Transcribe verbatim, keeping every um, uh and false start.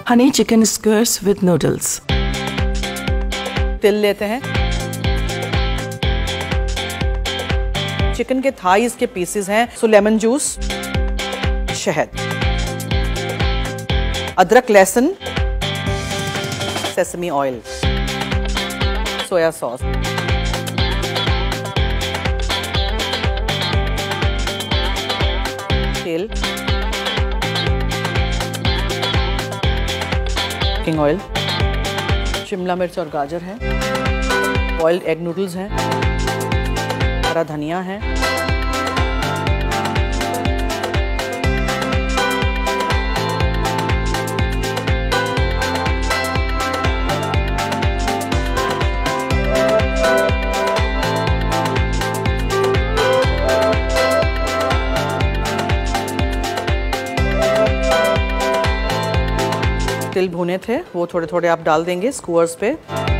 Honey chicken squares with noodles. तिल लेते हैं, चिकन के थाइस के पीसेस हैं, सो लेमन जूस, शहद, अदरक लहसुन, सेसमी ऑयल, सोया सॉस, तेल, कुकिंग ऑयल, शिमला मिर्च और गाजर है, बॉइल्ड एग नूडल्स हैं, हरा धनिया है, तिल भुने थे वो थोड़े थोड़े आप डाल देंगे स्क्वायर्स पे।